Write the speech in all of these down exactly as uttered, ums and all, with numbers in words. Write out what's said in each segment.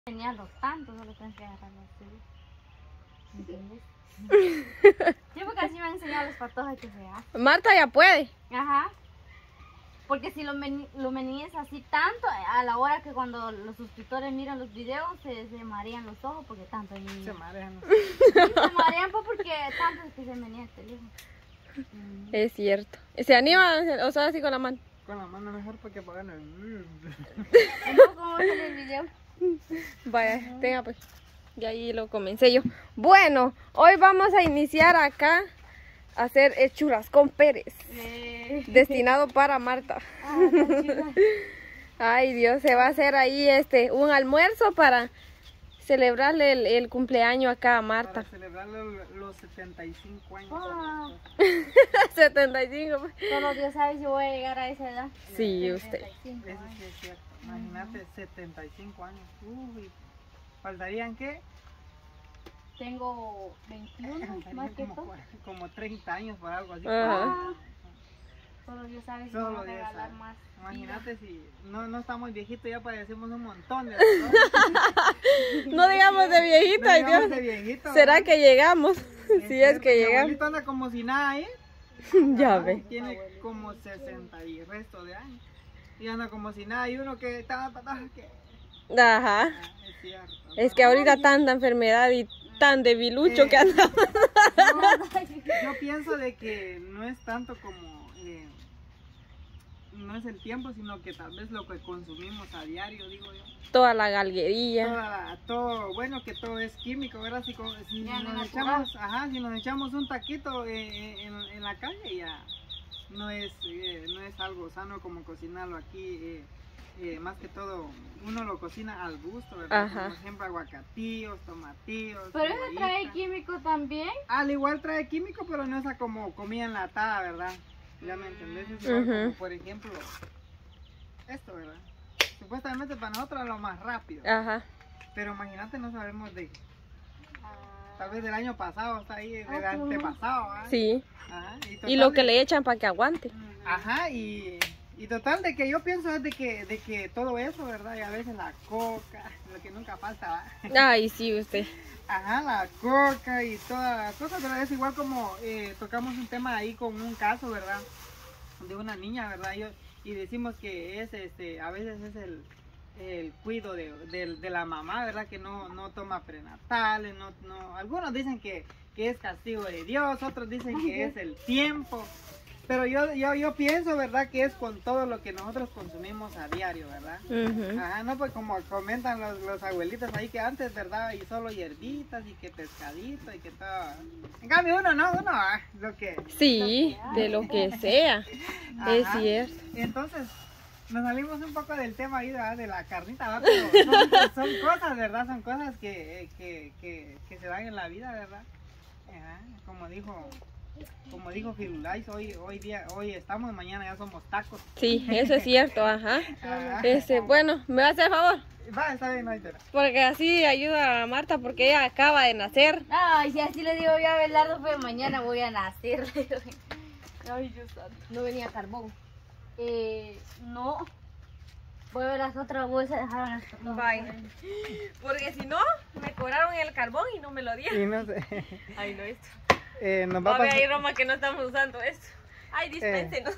enseñarlo tanto, solo tienes que agarrarlo así. ¿Entiendes? Yo porque así me han enseñado los patojos que se hacen. Marta ya puede. Ajá. Porque si lo, meni lo meníes así tanto, a la hora que cuando los suscriptores miran los videos, se, se marean los ojos porque tanto menían. Se marean. Sí, se marean pues porque tanto es que se menea el teléfono. Mm. Es cierto. ¿Se anima o sea así con la mano? Con la mano mejor porque pagan el... ¿Cómo, cómo sale el video? Vaya, uh-huh. Tenga pues. Y ahí lo comencé yo. Bueno, hoy vamos a iniciar acá a hacer el churrascón Pérez. Eh. Destinado para Marta. Ah, ay Dios, se va a hacer ahí este un almuerzo para celebrarle el, el cumpleaños acá a Marta. Para celebrarle los setenta y cinco años. Wow. setenta y cinco. Solo Dios sabe si voy a llegar a esa edad. Sí, usted. Eso sí es cierto. Imagínate, setenta y cinco años. Uy, ¿faltarían qué? Tengo veintiuno, más que como, todo. Como treinta años por algo así. Ah. Solo Dios sabe si Solo me va a Dios regalar sabe. más. Imagínate si no, no estamos viejitos, ya padecemos un montón de no digamos de viejito, no ay digamos Dios. De viejito, ¿será ¿verdad? que llegamos? Es si es que mi llegamos. abuelito anda como si nada, ¿eh? Ya ah, ve. Tiene como sesenta y resto de años. Y anda como si nada. Y uno que está... Que... Ajá. Ah, es cierto. Es que ahorita tanta enfermedad y tan debilucho eh, que anda. yo, yo pienso de que no es tanto como... Eh, no es el tiempo, sino que tal vez lo que consumimos a diario, digo yo. Toda la galguería. Toda la, todo, bueno, que todo es químico, ¿verdad? Si, si ya nos no echamos, ajá, si nos echamos un taquito eh, en, en la calle, ya no es, eh, no es algo sano como cocinarlo aquí. Eh, eh, más que todo, uno lo cocina al gusto, ¿verdad? Ajá. Por ejemplo, aguacatillos, tomatillos. Pero eso cebollita. trae químico también. Al igual trae químico, pero no es como comida enlatada, ¿verdad? Ya me entendés, es igual Uh-huh. como, por ejemplo, esto, ¿verdad? Supuestamente para nosotros es lo más rápido. Ajá. Pero imagínate, no sabemos de... Ah. Tal vez del año pasado, está ahí, del Ah, antepasado. ¿eh? Sí. Ajá, y, Y total lo que de- le echan para que aguante. Ajá, y, y total de que yo pienso es de que, de que todo eso, ¿verdad? Y a veces la coca, lo que nunca falta, ¿verdad? Ay, sí, usted. Ajá, la coca y todas las cosas, ¿verdad? Es igual como eh, tocamos un tema ahí con un caso, ¿verdad? De una niña, ¿verdad? Yo, y decimos que es, este, a veces es el, el cuido de, de, de la mamá, ¿verdad? Que no, no toma prenatales, no, no, algunos dicen que, que es castigo de Dios, otros dicen que es el tiempo. Pero yo, yo, yo pienso, ¿verdad? Que es con todo lo que nosotros consumimos a diario, ¿verdad? Uh-huh. Ajá, no, pues como comentan los, los abuelitos ahí que antes, ¿verdad? Y solo hierbitas y que pescadito y que todo. En cambio uno no, uno, ah, lo que... Sí, de lo que sea. Es Ajá. cierto. Entonces, nos salimos un poco del tema ahí, ¿verdad? De la carnita, ¿verdad? Pero son, son cosas, ¿verdad? Son cosas que, que, que, que se dan en la vida, ¿verdad? Ajá, como dijo... Como dijo Firulais, hoy, hoy día, hoy estamos, mañana ya somos tacos. Sí, eso es cierto, ajá. Ajá. Este, bueno, ¿me va a hacer favor? Va, está bien, no hay pena. Porque así ayuda a Marta porque ella acaba de nacer. Ay, si así le digo yo a Belardo, pues mañana voy a nacer. Ay, Dios santo. No venía carbón. Eh, no. Voy a ver las otras bolsas, dejaron las otras. Vaya. Porque si no, me cobraron el carbón y no me lo dieron. Y no sé. Ay, no, esto. Eh, nos va a A ver pasar- ahí, Roma, que no estamos usando esto. Ay, dispénsenos.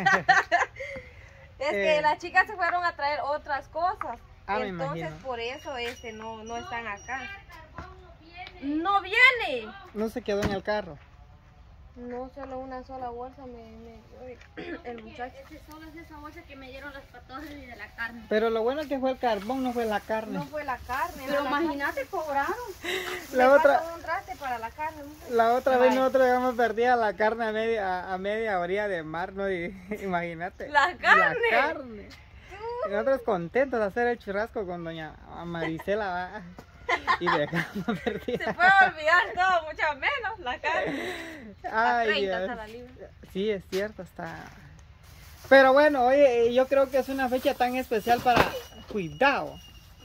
Es que Eh. las chicas se fueron a traer otras cosas. Ah, me Entonces, imagino. por eso este no, no están acá. ¡No viene! No se quedó en el carro. No, solo una sola bolsa me, me dio el muchacho. Ese solo es esa bolsa que me dieron las patojas y de la carne. Pero lo bueno que fue el carbón, no fue la carne. No fue la carne. Pero la imagínate, cobraron. La Me otra, pasan un traste para la carne. la otra vez Ay. nosotros habíamos perdido la carne a media, a, a media orilla de mar, ¿no? Y, imagínate. La carne. La carne. Y nosotros contentos de hacer el churrasco con doña Maricela, ¿va? Y dejamos Se perdida. puede olvidar todo, mucho menos la carne. A Ay, treinta Dios. está la libra. Sí, es cierto, está. Pero bueno, oye, yo creo que es una fecha tan especial para cuidado.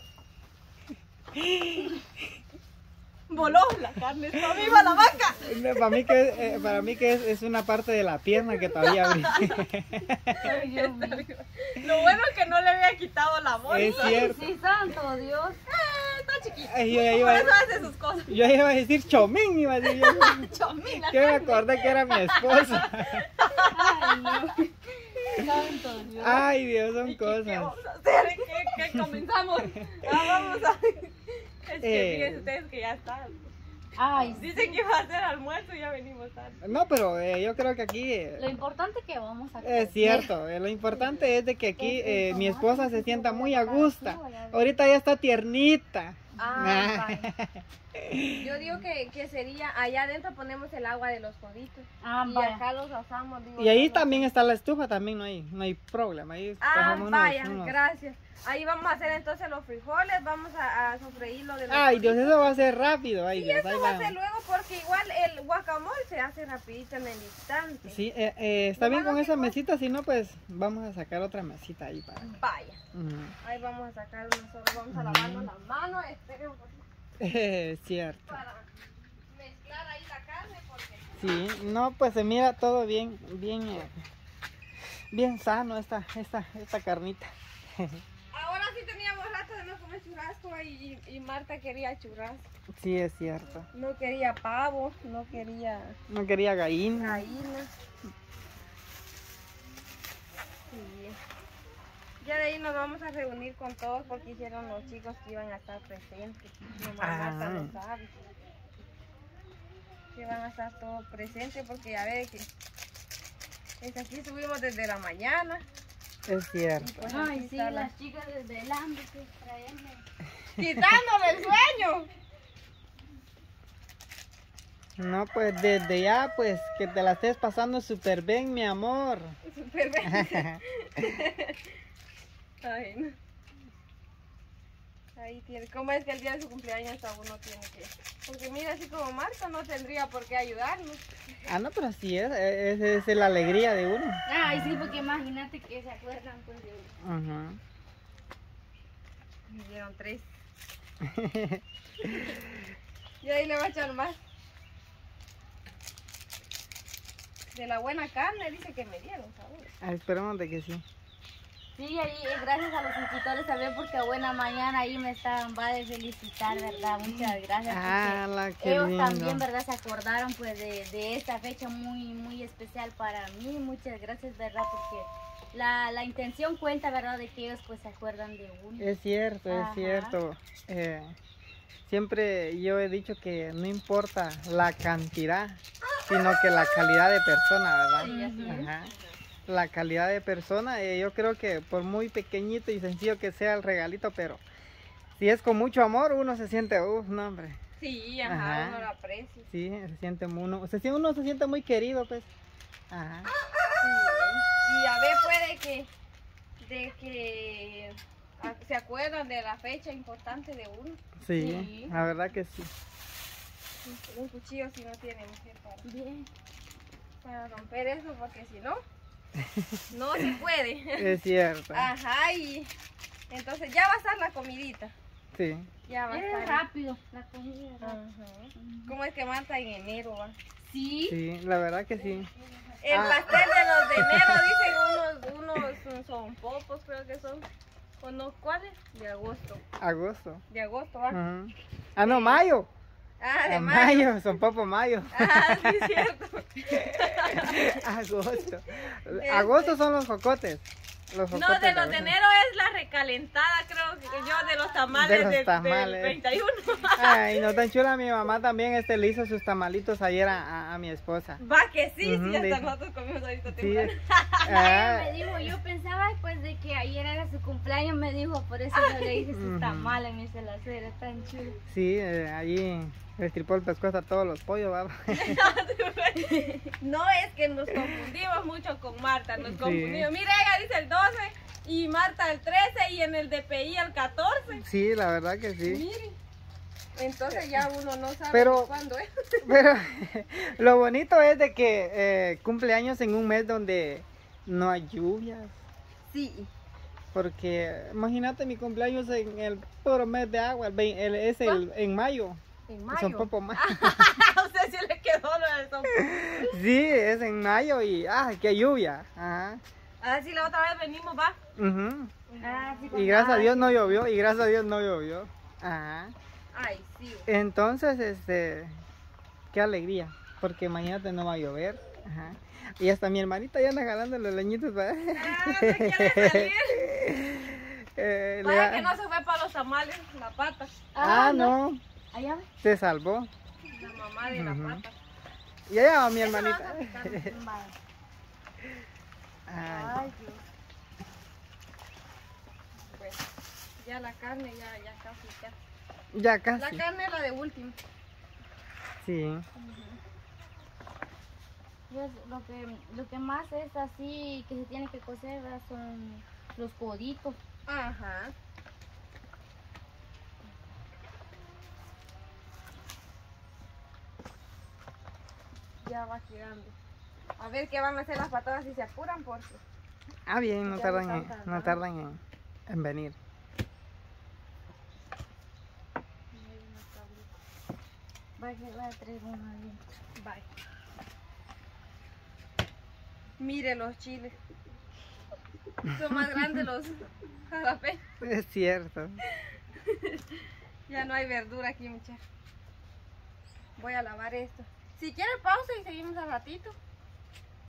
Voló la carne, está viva la vaca. Para mí que, eh, para mí que es, es una parte de la pierna que todavía brilla. Ay, Dios mío. Lo bueno es que no le había quitado la bolsa. Es cierto. Sí, santo Dios. aquí. Ay, yo, yo, Por iba, eso hace sus cosas. yo iba a decir Chomín, iba a decir yo. Chomín, la Que me acordé que era mi esposa. Ay, no. Tantos, ¿no? Ay, Dios, son ¿Qué cosas. vamos a hacer? ¿Qué, qué comenzamos? Ah, vamos a... Es que Eh. fíjense ustedes que ya está. Ay, sí. Dicen que iba a hacer almuerzo y ya venimos tarde. No, pero eh, yo creo que aquí eh, Lo importante es que vamos a es cierto. eh, lo importante es de que aquí eh, mi esposa se sienta muy a gusto. Ahorita ya está tiernita. Ah, vaya. Yo digo que, que sería, allá adentro ponemos el agua de los coditos. Ah, y vaya. acá los asamos. Digo, Y ahí yo, también está la estufa, también no hay, no hay problema. Ahí Ah, cogemos unos- vaya, unos- gracias. Ahí vamos a hacer entonces los frijoles, vamos a, a sofreír lo de los Ay, Dios, coditos. eso va a ser rápido. Ay, Y Dios, eso ahí va a va. ser luego porque igual el guacamole se hace rapidito en el instante. Sí, eh, eh, está Lo bien malo con que esa igual- mesita, si no, pues vamos a sacar otra mesita ahí para. Vaya, Ujú. ahí vamos a sacar una sola, vamos a lavarnos las manos, esperen un poquito Es cierto. para mezclar ahí la carne porque... Sí, no, pues se mira todo bien, bien, eh, bien sano esta, esta, esta carnita. Ahora sí teníamos rato de no comer churrasco y, y Marta quería churrasco. Sí, es cierto. No quería pavo, no quería No quería gallina. gallina. Sí. Ya de ahí nos vamos a reunir con todos porque hicieron los chicos que iban a estar presentes. Nomás Ah. Marta lo sabe. Que van a estar todos presentes porque ya ve que es aquí subimos desde la mañana. Es cierto. Pues Ay, aquí sí, está la- las chicas desvelándose, trayendo. quitándole el sueño. No, pues desde ya, pues que te la estés pasando súper bien, mi amor. Súper bien. Ay, no. Ahí tiene. ¿Cómo es que el día de su cumpleaños hasta uno tiene que? Porque mira, así como Marta no tendría por qué ayudarnos. Ah, no, pero así es, es, es, es la alegría de uno. Ay, sí, porque imagínate que se acuerdan pues de Ajá. Me dieron tres. Y ahí le va a echar más. De la buena carne dice que me dieron, ¿sabes? Ah, esperemos de que sí. Sí, ahí, eh, gracias a los suscriptores también porque buena mañana ahí me estaban, va de felicitar, ¿verdad? Muchas gracias. Ah, porque la que ellos lindo. también, ¿verdad? Se acordaron pues de, de esta fecha muy, muy especial para mí. Muchas gracias, ¿verdad? Porque la, la intención cuenta, ¿verdad? De que ellos pues se acuerdan de uno. Es cierto, es Ajá. cierto. Eh, siempre yo he dicho que no importa la cantidad, sino que la calidad de persona, ¿verdad? Sí, así es. Ajá. La calidad de persona, eh, yo creo que por muy pequeñito y sencillo que sea el regalito, pero si es con mucho amor, uno se siente, uff, no hombre, Sí, ajá, Ajá. uno lo aprecia. sí, se siente uno, se, siente- uno se siente muy querido, pues. Ajá. Sí. Y a ver, puede que, de que ah, se acuerdan de la fecha importante de uno. Sí, Sí. la verdad que sí. Un cuchillo si no tiene mujer para, Bien. para romper eso, porque si no, no se puede. Es cierto. Ajá, y entonces ya va a estar la comidita. Sí. Ya va a Es estar. rápido la comida. Ajá. rápido. ¿Cómo es que Marta en enero va? Sí. Sí, la verdad que sí. El Ah. pastel de los de enero, dicen unos, unos son popos, creo que son. ¿O no? ¿Cuáles? De agosto. Agosto. De agosto, va. Ajá. Ah, no, mayo. Ah, de Ah, mayo. son papo mayo. Ah, sí, cierto. Agosto. Agosto son los jocotes. Los No, jocotes de los de agosto. enero es la recalentada, creo que yo, de los tamales De los del- tamales. del treinta y uno. Ay, no tan chula. Mi mamá también este, le hizo sus tamalitos ayer a, a- a mi esposa. Va que sí, Ujú, sí, hasta dice. nosotros comimos ahorita Sí. temprano. Ah, Me dijo, yo pensaba pues de que ayer era su cumpleaños, me dijo, por eso yo le hice sus Ujú. tamales, me dice la suegra, tan chulo. sí, eh, allí le estripó el pescuezo a todos los pollos, ¿va? No, es que nos confundimos mucho con Marta, nos Sí. confundimos. Mira, ella dice el doce y Marta el trece y en el D P I el catorce. Sí, la verdad que sí. Miren, entonces ya uno no sabe Pero- cuándo es. Pero lo bonito es de que eh, cumpleaños en un mes donde no hay lluvias. Sí. Porque imagínate mi cumpleaños en el puro mes de agua, el, vein- el- es el, en mayo. En Son mayo. poco más. O sea, si le quedó lo de son. Sí, es en mayo y ¡ah, qué lluvia! Ajá. Ah, sí, la otra vez venimos, va. Ujú. Ah, sí, Y gracias a Dios no llovió, y gracias a Dios no llovió. Ajá. Ay, sí. Entonces, este, qué alegría, porque mañana no va a llover. Ajá. Y hasta mi hermanita ya anda jalando los leñitos para... Ah, ¿te quiere salir? eh, le Vaya da- que no se fue para los tamales, la pata. Ah, no, Allá ve. se salvó. La mamá de la Ujú. pata. Y allá va mi Eso hermanita. vas a picar. Vaya. Ay, Ay, Dios. Pues, ya la carne, ya, ya casi, ya. ya La casi. carne es la de último. Sí. Pues, lo que lo que más es así que se tiene que cocer, ¿verdad? Son los coditos. Ajá. Ya va quedando. A ver qué van a hacer las patadas si se apuran porque... Ah, bien, no Ya tardan, no en, están no tardando. tardan en, en venir. Va a va a traer uno ahí. Bye. Mire los chiles. Son más grandes los jalapeños. Es cierto. Ya no hay verdura aquí, muchachos. Voy a lavar esto. Si quiere pausa y seguimos al ratito.